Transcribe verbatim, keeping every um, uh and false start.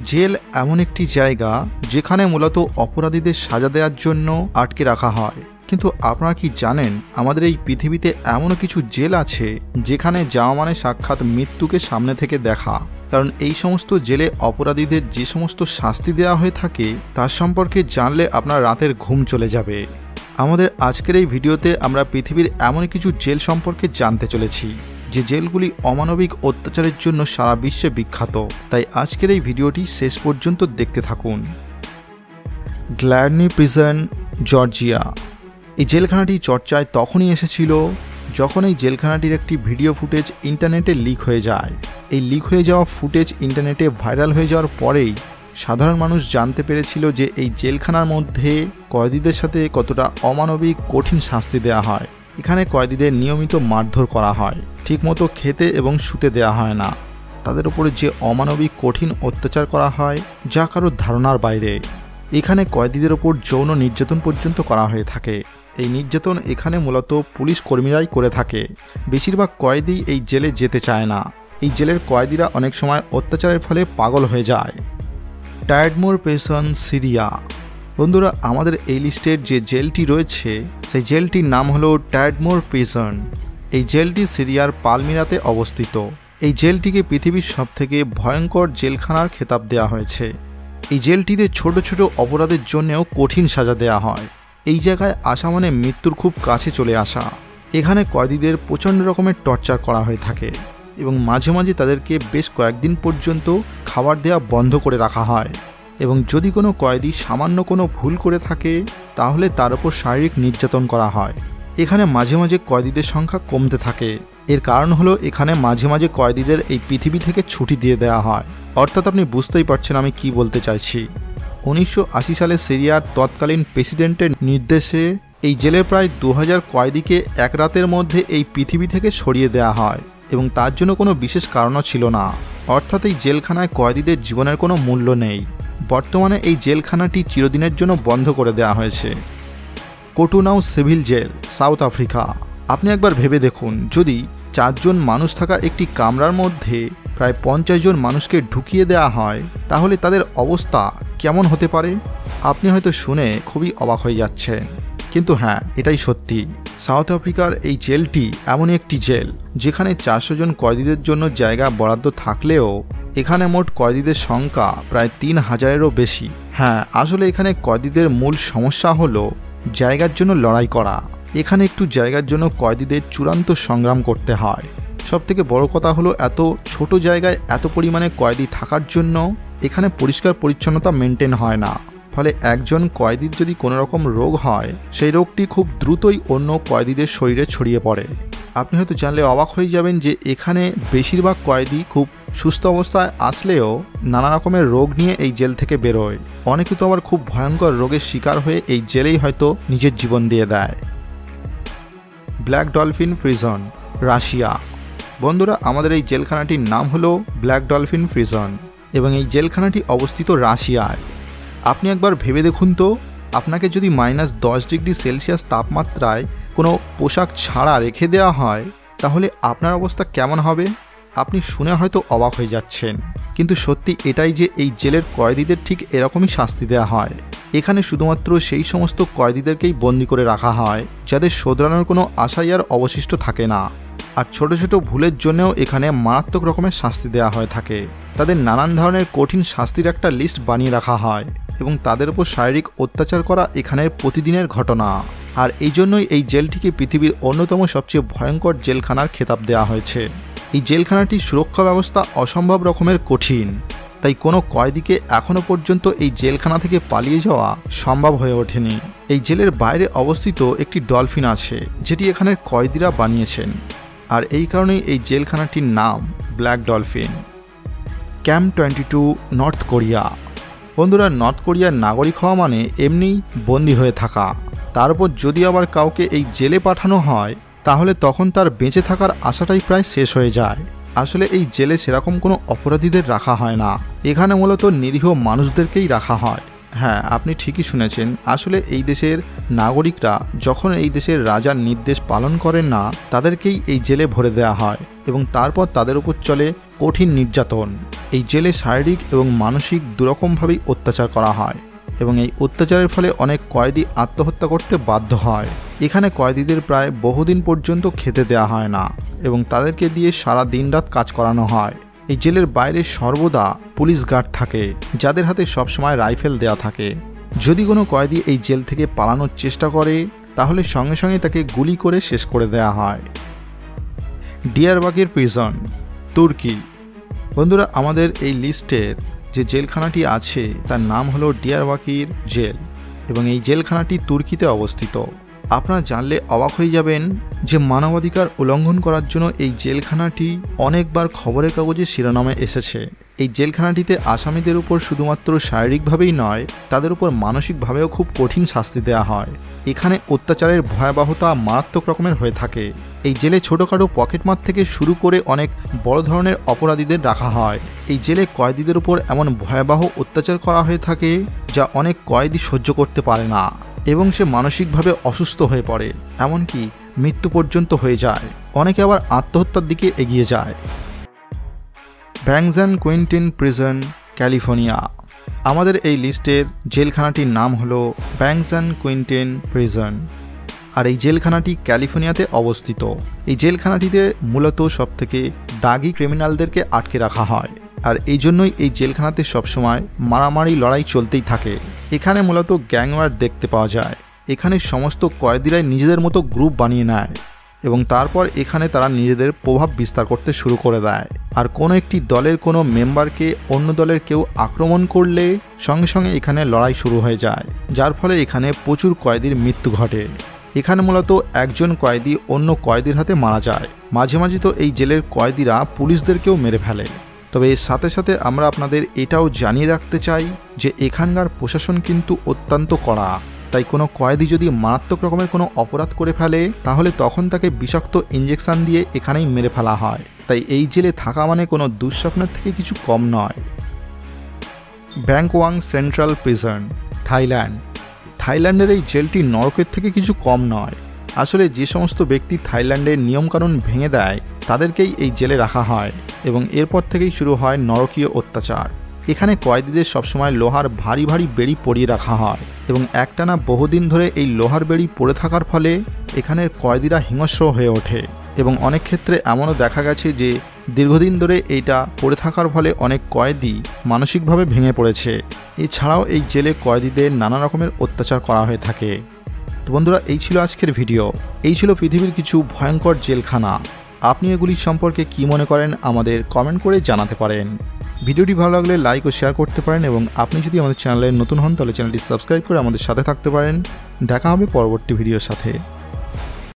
Jail এমন একটি জায়গা যেখানে মূলত অপরাধীদের সাজা দেওয়ার জন্য আটকে রাখা হয়। কিন্তু আপনারা কি জানেন আমাদের এই পৃথিবীতে এমনও কিছু জেল আছে যেখানে যাওয়া মানে সাক্ষাৎ মৃত্যুকে সামনে থেকে দেখা। কারণ এই সমস্ত জেলে অপরাধীদের যে সমস্ত শাস্তি দেওয়া হয়ে থাকে তার সম্পর্কে জানলে আপনার রাতের ঘুম চলে যাবে। আমাদের আজকের এই ভিডিওতে আমরা পৃথিবীর এমন কিছু জেল সম্পর্কে জানতে চলেছি যে জেলগুলি অমানবিক অত্যাচারের জন্য সারা বিশ্বে বিখ্যাত। তাই আজকের এই ভিডিওটি শেষ পর্যন্ত দেখতে থাকুন। Gldani prison, Georgia. এই জেলখানাটি চর্চায় তখনই এসেছিল যখন এই জেলখানাটির একটি ভিডিও ফুটেজ ইন্টারনেটে লিক হয়ে যায়। এই লিক হয়ে যাওয়া ফুটেজ ইন্টারনেটে ভাইরাল হয়ে যাওয়ার পরেই সাধারণ মানুষ জানতে পেরেছিল যে এই জেলখানার মধ্যে কয়েদিদের সাথে কতটা অমানবিক কঠিন শাস্তি দেওয়া হয়। এখানে কয়েদিদের নিয়মিত মারধর করা হয়, ঠিকমতো খেতে এবং শুতে দেওয়া হয় না। তাদের উপরে যে অমানবিক কঠিন অত্যাচার করা হয় যা কারোর ধারণার বাইরে। এখানে কয়েদিদের ওপর যৌন নির্যাতন পর্যন্ত করা হয়ে থাকে। এই নির্যাতন এখানে মূলত পুলিশ কর্মীরাই করে থাকে। বেশিরভাগ কয়েদি এই জেলে যেতে চায় না। এই জেলের কয়েদিরা অনেক সময় অত্যাচারের ফলে পাগল হয়ে যায়। Tadmor prison, Syria. বন্ধুরা, আমাদের এই লিস্টের যে জেলটি রয়েছে সেই জেলটির নাম হলো টায়ারমোর প্রিজন। এই জেলটি সিরিয়ার পালমিরাতে অবস্থিত। এই জেলটিকে পৃথিবীর সবথেকে ভয়ঙ্কর জেলখানার খেতাব দেওয়া হয়েছে। এই জেলটিতে ছোট ছোট অপরাধের জন্যও কঠিন সাজা দেওয়া হয়। এই জায়গায় আসা মানে মৃত্যুর খুব কাছে চলে আসা। এখানে কয়েদিদের প্রচণ্ড রকমের টর্চার করা হয়ে থাকে এবং মাঝে মাঝে তাদেরকে বেশ কয়েকদিন পর্যন্ত খাবার দেওয়া বন্ধ করে রাখা হয়। এবং যদি কোনো কয়েদি সামান্য কোনো ভুল করে থাকে তাহলে তার উপর শারীরিক নির্যাতন করা হয়। এখানে মাঝে মাঝে কয়েদিদের সংখ্যা কমতে থাকে। এর কারণ হলো এখানে মাঝে মাঝে কয়েদিদের এই পৃথিবী থেকে ছুটি দিয়ে দেওয়া হয়। অর্থাৎ আপনি বুঝতেই পারছেন আমি কি বলতে চাইছি। উনিশশো আশি সালে সিরিয়ার তৎকালীন প্রেসিডেন্টের নির্দেশে এই জেলে প্রায় দু হাজার কয়েদিকে এক রাতের মধ্যে এই পৃথিবী থেকে সরিয়ে দেওয়া হয় এবং তার জন্য কোনো বিশেষ কারণও ছিল না। অর্থাৎ এই জেলখানায় কয়েদিদের জীবনের কোনো মূল্য নেই। বর্তমানে এই জেলখানাটি চিরদিনের জন্য বন্ধ করে দেওয়া হয়েছে। Cotonou civil jail, South Africa. আপনি একবার ভেবে দেখুন, যদি চারজন মানুষ থাকা একটি কামরার মধ্যে প্রায় পঞ্চাশ জন মানুষকে ঢুকিয়ে দেওয়া হয় তাহলে তাদের অবস্থা কেমন হতে পারে? আপনি হয়তো শুনে খুবই অবাক হয়ে যাচ্ছেন, কিন্তু হ্যাঁ, এটাই সত্যি। সাউথ আফ্রিকার এই জেলটি এমনই একটি জেল যেখানে চারশো জন কয়েদিদের জন্য জায়গা বরাদ্দ থাকলেও এখানে মোট কয়েদিদের সংখ্যা প্রায় তিন হাজারেরও বেশি। হ্যাঁ, আসলে এখানে কয়েদিদের মূল সমস্যা হলো জায়গার জন্য লড়াই করা। এখানে একটু জায়গার জন্য কয়েদিদের চূড়ান্ত সংগ্রাম করতে হয়। সবথেকে বড় কথা হলো এত ছোট জায়গায় এত পরিমাণে কয়েদি থাকার জন্য এখানে পরিষ্কার পরিচ্ছন্নতা মেনটেন হয় না। ফলে একজন কয়েদির যদি কোনো রকম রোগ হয় সেই রোগটি খুব দ্রুতই অন্য কয়েদিদের শরীরে ছড়িয়ে পড়ে। আপনি হয়তো জানলে অবাক হয়ে যাবেন যে এখানে বেশিরভাগ কয়েদি খুব সুস্থ অবস্থায় আসলেও নানা রকমের রোগ নিয়ে এই জেল থেকে বেরোয়। অনেকে তো আবার খুব ভয়ঙ্কর রোগের শিকার হয়ে এই জেলেই হয়তো নিজের জীবন দিয়ে দেয়। Black Dolphin prison, Russia. বন্ধুরা, আমাদের এই জেলখানাটির নাম হলো ব্ল্যাক ডলফিন প্রিজন এবং এই জেলখানাটি অবস্থিত রাশিয়ায়। আপনি একবার ভেবে দেখুন তো, আপনাকে যদি মাইনাস দশ ডিগ্রি সেলসিয়াস তাপমাত্রায় কোনো পোশাক ছাড়া রেখে দেওয়া হয় তাহলে আপনার অবস্থা কেমন হবে? আপনি শুনে হয়তো অবাক হয়ে যাচ্ছেন, কিন্তু সত্যি এটাই যে এই জেলের কয়েদিদের ঠিক এরকমই শাস্তি দেওয়া হয়। এখানে শুধুমাত্র সেই সমস্ত কয়েদিদেরকেই বন্দি করে রাখা হয় যাদের শোধরানোর কোনো আশাই আর অবশিষ্ট থাকে না। আর ছোট ছোট ভুলের জন্যও এখানে মারাত্মক রকমের শাস্তি দেওয়া হয়ে থাকে। তাদের নানান ধরনের কঠিন শাস্তির একটা লিস্ট বানিয়ে রাখা হয় এবং তাদের উপর শারীরিক অত্যাচার করা এখানের প্রতিদিনের ঘটনা। আর এই জন্যই এই জেলটিকে পৃথিবীর অন্যতম সবচেয়ে ভয়ঙ্কর জেলখানার খেতাব দেওয়া হয়েছে। এই জেলখানাটির সুরক্ষা ব্যবস্থা অসম্ভব রকমের কঠিন, তাই কোনো কয়েদিকে এখনও পর্যন্ত এই জেলখানা থেকে পালিয়ে যাওয়া সম্ভব হয়ে ওঠেনি। এই জেলের বাইরে অবস্থিত একটি ডলফিন আছে যেটি এখানের কয়েদিরা বানিয়েছেন, আর এই কারণেই এই জেলখানাটির নাম Black Dolphin. Camp twenty two, North Korea. বন্ধুরা, নর্থ কোরিয়ার নাগরিক হওয়া মানে এমনি বন্দী হয়ে থাকা। তার উপর যদি আবার কাউকে এই জেলে পাঠানো হয় তাহলে তখন তার বেঁচে থাকার আশাটাই প্রায় শেষ হয়ে যায়। আসলে এই জেলে সেরকম কোনো অপরাধীদের রাখা হয় না। এখানে মূলত নিরীহ মানুষদেরকেই রাখা হয়। হ্যাঁ, আপনি ঠিকই শুনেছেন। আসলে এই দেশের নাগরিকরা যখন এই দেশের রাজার নির্দেশ পালন করেন না তাদেরকেই এই জেলে ভরে দেওয়া হয় এবং তারপর তাদের উপর চলে কঠিন নির্যাতন। এই জেলে শারীরিক এবং মানসিক দুরকমভাবেই অত্যাচার করা হয় এবং এই অত্যাচারের ফলে অনেক কয়েদি আত্মহত্যা করতে বাধ্য হয়। এখানে কয়েদিদের প্রায় বহুদিন পর্যন্ত খেতে দেওয়া হয় না এবং তাদেরকে দিয়ে সারা দিন রাত কাজ করানো হয়। এই জেলের বাইরে সর্বদা পুলিশ গার্ড থাকে, যাদের হাতে সবসময় রাইফেল দেওয়া থাকে। যদি কোনো কয়েদি এই জেল থেকে পালানোর চেষ্টা করে তাহলে সঙ্গে সঙ্গে তাকে গুলি করে শেষ করে দেওয়া হয়। ডিয়ারবাকির প্রিজন, তুর্কি। বন্ধুরা, আমাদের এই লিস্টের যে জেলখানাটি আছে তার নাম হলো ডিয়ারবাকির জেল এবং এই জেলখানাটি তুর্কিতে অবস্থিত। আপনারা জানলে অবাক হয়ে যাবেন যে মানবাধিকার উল্লঙ্ঘন করার জন্য এই জেলখানাটি অনেকবার খবরের কাগজে শিরোনামে এসেছে। এই জেলখানাটিতে আসামিদের উপর শুধুমাত্র শারীরিকভাবেই নয়, তাদের উপর মানসিকভাবেও খুব কঠিন শাস্তি দেওয়া হয়। এখানে অত্যাচারের ভয়াবহতা মারাত্মক রকমের হয়ে থাকে। এই জেলে ছোটোখাটো পকেটমার থেকে শুরু করে অনেক বড় ধরনের অপরাধীদের রাখা হয়। এই জেলে কয়েদিদের উপর এমন ভয়াবহ অত্যাচার করা হয়ে থাকে যা অনেক কয়েদি সহ্য করতে পারে না এবং সে মানসিকভাবে অসুস্থ হয়ে পড়ে, এমনকি মৃত্যু পর্যন্ত হয়ে যায়। অনেকে আবার আত্মহত্যার দিকে এগিয়ে যায়। Bank and Quentin prison, California. আমাদের এই লিস্টের জেলখানাটির নাম হলো ব্যাংক অ্যান্ড কুইন্টিন প্রিজন আর এই জেলখানাটি ক্যালিফোর্নিয়াতে অবস্থিত। এই জেলখানাটিতে মূলত সবথেকে দাগি ক্রিমিনালদেরকে আটকে রাখা হয় আর এই জন্যই এই জেলখানাতে সবসময় মারামারি লড়াই চলতেই থাকে। এখানে মূলত গ্যাংওয়ার দেখতে পাওয়া যায়। এখানে সমস্ত কয়েদিরাই নিজেদের মতো গ্রুপ বানিয়ে নেয় এবং তারপর এখানে তারা নিজেদের প্রভাব বিস্তার করতে শুরু করে দেয়। আর কোনো একটি দলের কোনো মেম্বারকে অন্য দলের কেউ আক্রমণ করলে সঙ্গে সঙ্গে এখানে লড়াই শুরু হয়ে যায়, যার ফলে এখানে প্রচুর কয়েদির মৃত্যু ঘটে। এখানে মূলত একজন কয়েদি অন্য কয়েদির হাতে মারা যায়। মাঝে মাঝে তো এই জেলের কয়েদিরা পুলিশদেরকেও মেরে ফেলে। তবে এর সাথে সাথে আমরা আপনাদের এটাও জানিয়ে রাখতে চাই যে এখানকার প্রশাসন কিন্তু অত্যন্ত কড়া। তাই কোনো কয়েদি যদি মারাত্মক রকমের কোনো অপরাধ করে ফেলে তাহলে তখন তাকে বিষাক্ত ইঞ্জেকশন দিয়ে এখানেই মেরে ফেলা হয়। তাই এই জেলে থাকা মানে কোনো দুঃস্বপ্নের থেকে কিছু কম নয়। Bang Kwang central prison, Thailand. থাইল্যান্ডের এই জেলটি নরকের থেকে কিছু কম নয়। আসলে যে সমস্ত ব্যক্তি থাইল্যান্ডের নিয়মকানুন ভেঙে দেয় তাদেরকেই এই জেলে রাখা হয় এবং এরপর থেকেই শুরু হয় নরকীয় অত্যাচার। এখানে কয়েদিদের সবসময় লোহার ভারী ভারী বেড়ি পরিয়ে রাখা হয় এবং একটানা বহুদিন ধরে এই লোহার বেড়ি পড়ে থাকার ফলে এখানের কয়েদিরা হিংস্র হয়ে ওঠে এবং অনেক ক্ষেত্রে এমনও দেখা গেছে যে দীর্ঘদিন ধরে এইটা পড়ে থাকার ফলে অনেক কয়েদি মানসিকভাবে ভেঙে পড়েছে। এছাড়াও এই জেলে কয়েদিদের নানা রকমের অত্যাচার করা হয়ে থাকে। তো বন্ধুরা, এই ছিল আজকের ভিডিও। এই ছিল পৃথিবীর কিছু ভয়ঙ্কর জেলখানা। আপনি এগুলির সম্পর্কে কি মনে করেন আমাদের কমেন্ট করে জানাতে পারেন। ভিডিওটি ভালো লাগলে লাইক ও শেয়ার করতে পারেন এবং আপনি যদি আমাদের চ্যানেলে নতুন হন তাহলে চ্যানেলটি সাবস্ক্রাইব করে আমাদের সাথে থাকতে পারেন। দেখা হবে পরবর্তী ভিডিওর সাথে।